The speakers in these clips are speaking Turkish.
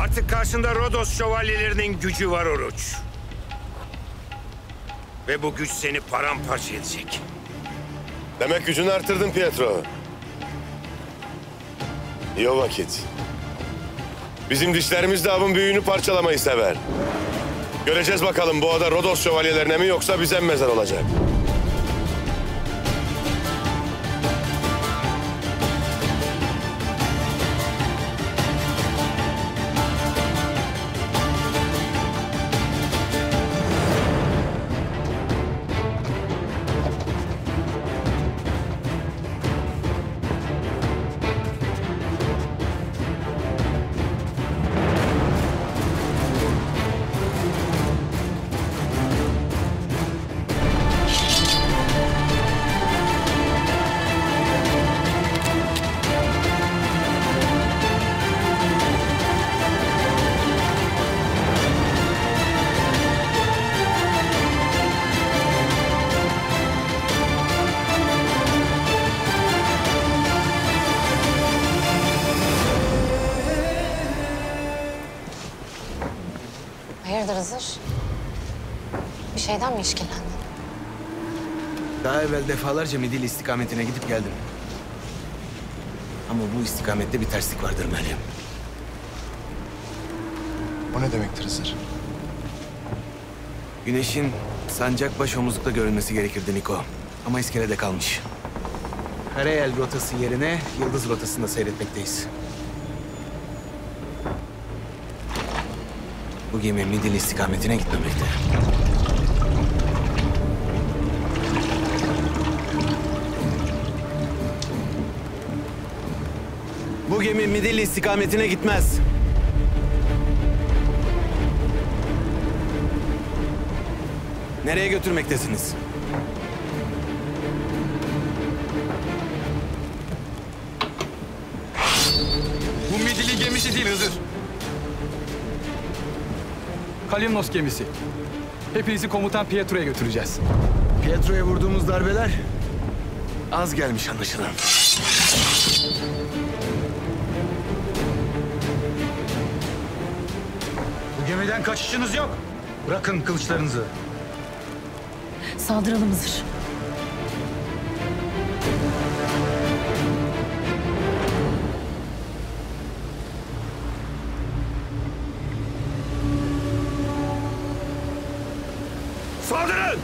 Artık karşında Rodos şövalyelerinin gücü var Oruç. Ve bu güç seni paramparça edecek. Demek gücünü artırdın Pietro. İyi o vakit. Bizim dişlerimiz de avın büyüğünü parçalamayı sever. Göreceğiz bakalım bu ada Rodos şövalyelerine mi yoksa bize mi mezar olacak? Hayırdır Hızır? Bir şeyden mi işkillendin? Daha evvel defalarca Midilli istikametine gidip geldim. Ama bu istikamette bir terslik vardır Meryem. O ne demektir Hızır? Güneşin sancak baş omuzlukta görülmesi gerekirdi Niko. Ama iskelede kalmış. Karayel rotası yerine yıldız rotasında seyretmekteyiz. Bu gemi Midilli istikametine gitmemekte. Bu gemi Midilli istikametine gitmez. Nereye götürmektesiniz? Bu Midilli gemisi değil Hızır. Kalimnos gemisi. Hepinizi komutan Pietro'ya götüreceğiz. Pietro'ya vurduğumuz darbeler az gelmiş anlaşılan. Bu gemiden kaçışınız yok. Bırakın kılıçlarınızı. Saldıralım Hızır. Saldırın!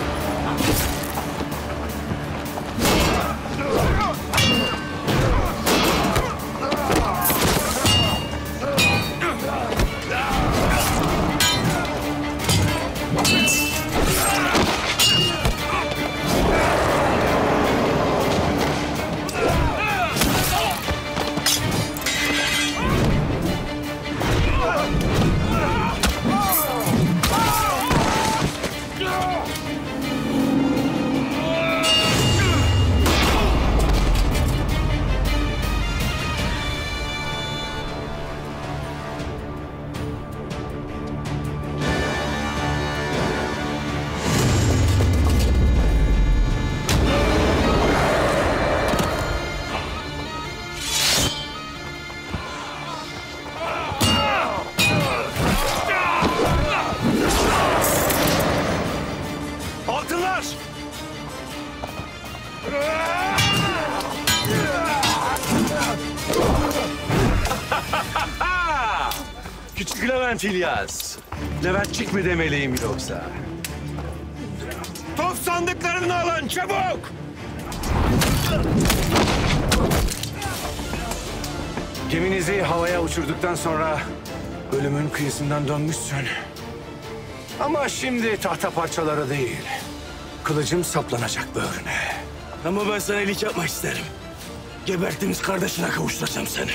Altınlar! Küçük Levent İlyas. Leventçik mi demeliyim yoksa? Top sandıklarını alın çabuk! Geminizi havaya uçurduktan sonra ölümün kıyısından dönmüşsün. Ama şimdi tahta parçaları değil, kılıcım saplanacak böğrüne. Ama ben sana iyilik yapmak isterim. Geberttiğimiz kardeşine kavuşturacağım seni.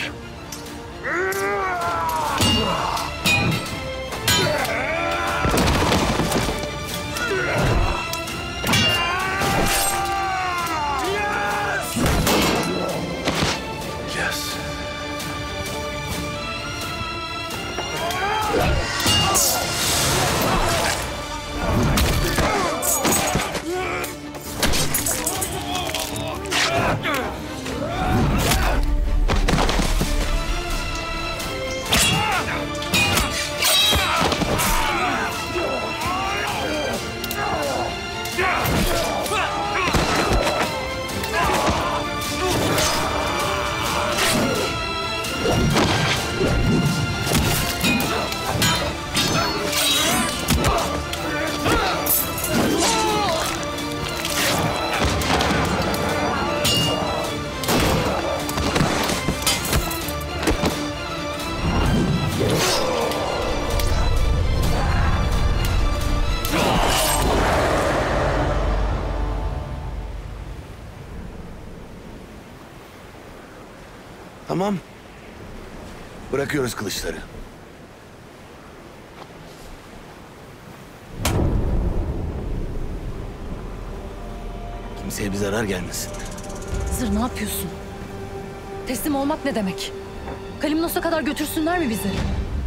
Yes. Tamam. Bırakıyoruz kılıçları. Kimseye bir zarar gelmesin. Hızır ne yapıyorsun? Teslim olmak ne demek? Kalimnos'a kadar götürsünler mi bizi?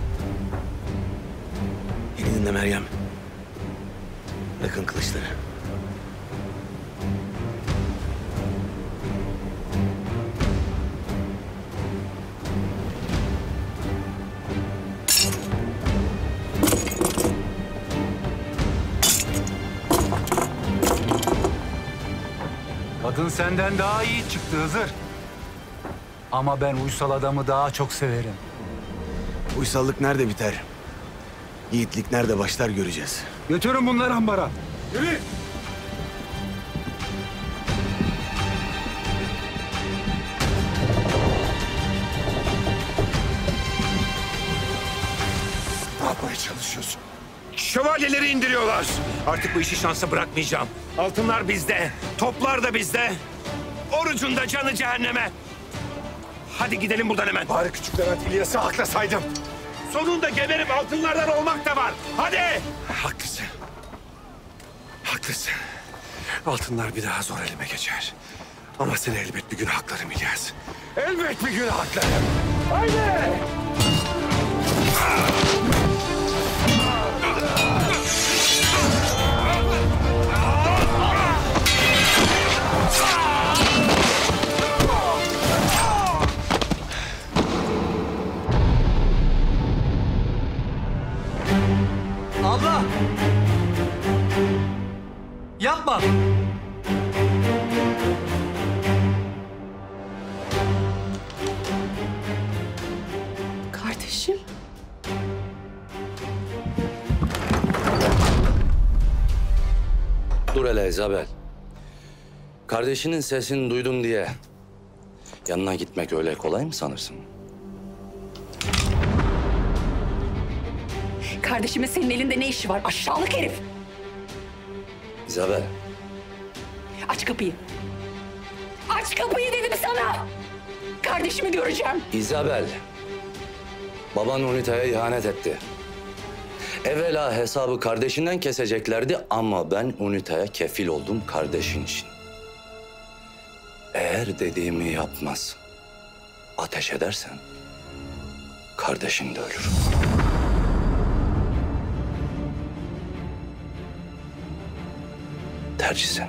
Beni dinle Meryem. Bırakın kılıçları. Kadın senden daha iyi çıktı Hızır. Ama ben uysal adamı daha çok severim. Uysallık nerede biter? Yiğitlik nerede başlar göreceğiz. Götürün bunları ambara. Yürü. Ne yapmaya çalışıyorsun? Şövalyeleri indiriyorlar. Artık bu işi şansa bırakmayacağım. Altınlar bizde, toplar da bizde. Orucun da canı cehenneme. Hadi gidelim buradan hemen. Bari küçük Levent İlyas'ı aklasaydım. Sonunda geberip altınlardan olmak da var. Hadi! Haklısın. Haklısın. Altınlar bir daha zor elime geçer. Ama seni elbet bir gün haklarım İlyas. Elbet bir gün haklarım. Haydi! Abla! Yapma! Kardeşim. Dur hele Isabel. Kardeşinin sesini duydum diye yanına gitmek öyle kolay mı sanırsın? Kardeşimin senin elinde ne işi var aşağılık herif? Isabel, Aç kapıyı. Aç kapıyı dedim sana. Kardeşimi göreceğim. Isabel. Baban Unita'ya ihanet etti. Evvela hesabı kardeşinden keseceklerdi ama ben Unita'ya kefil oldum kardeşin için. Eğer dediğimi yapmaz, ateş edersen kardeşin de ölür. Tercih sen.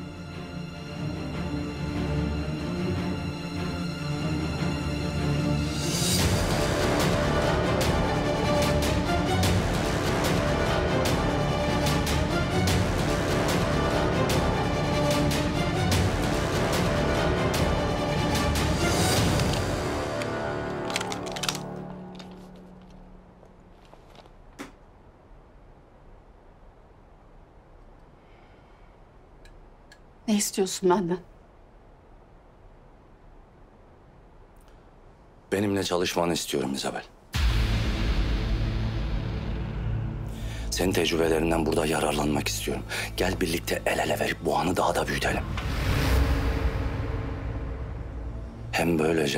Ne istiyorsun benden? Benimle çalışmanı istiyorum Isabel. Senin tecrübelerinden burada yararlanmak istiyorum. Gel birlikte el ele verip bu anı daha da büyütelim. Hem böylece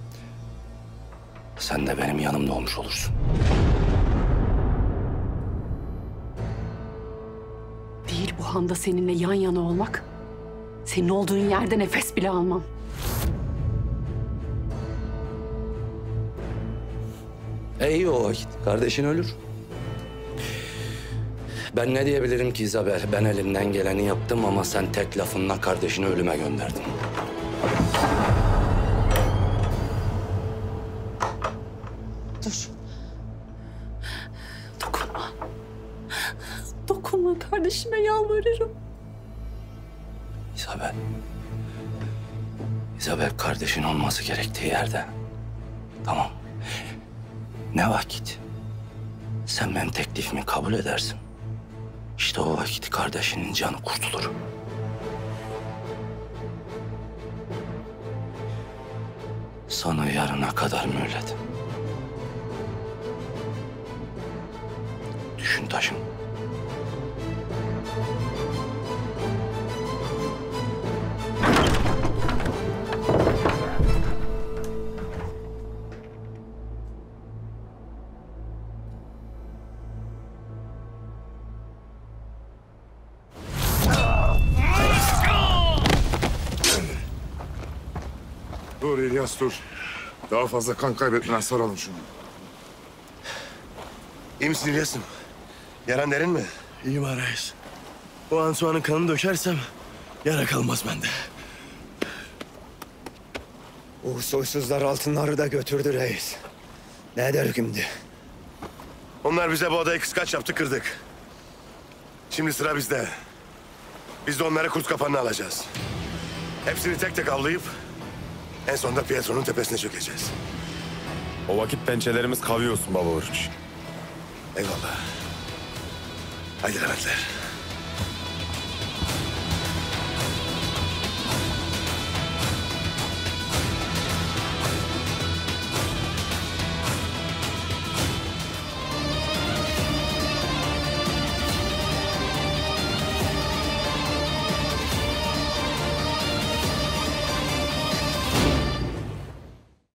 sen de benim yanımda olmuş olursun. Değil bu handa seninle yan yana olmak. Senin olduğun yerde nefes bile almam. İyi o vakit. Kardeşin ölür. Ben ne diyebilirim ki Isabel? Ben elimden geleni yaptım ama sen tek lafınla kardeşini ölüme gönderdin. Dur. Dokunma. Dokunma kardeşime yalvarırım. Isabel. Isabel kardeşin olması gerektiği yerde. Tamam. Ne vakit? Sen benim teklifimi kabul edersin. İşte o vakit kardeşinin canı kurtulur. Sana yarına kadar mühlet. Düşün taşım. Dur İlyas dur. Daha fazla kan kaybetmeden saralım şunu. İyi misin İlyas'ım? Yaran derin mi? İyiyim reis. O Ansuan'ın kanını dökersem yara kalmaz bende. Soysuzlar altınları da götürdü reis. Ne der şimdi? Onlar bize bu adayı kıskaç yaptı, kırdık. Şimdi sıra bizde. Biz de onları kurt kapanına alacağız. Hepsini tek tek avlayıp en sonunda Pietro'nun tepesine çökeceğiz. O vakit pençelerimiz kavuyorsun baba Oruç. Eyvallah. Haydi Leventler.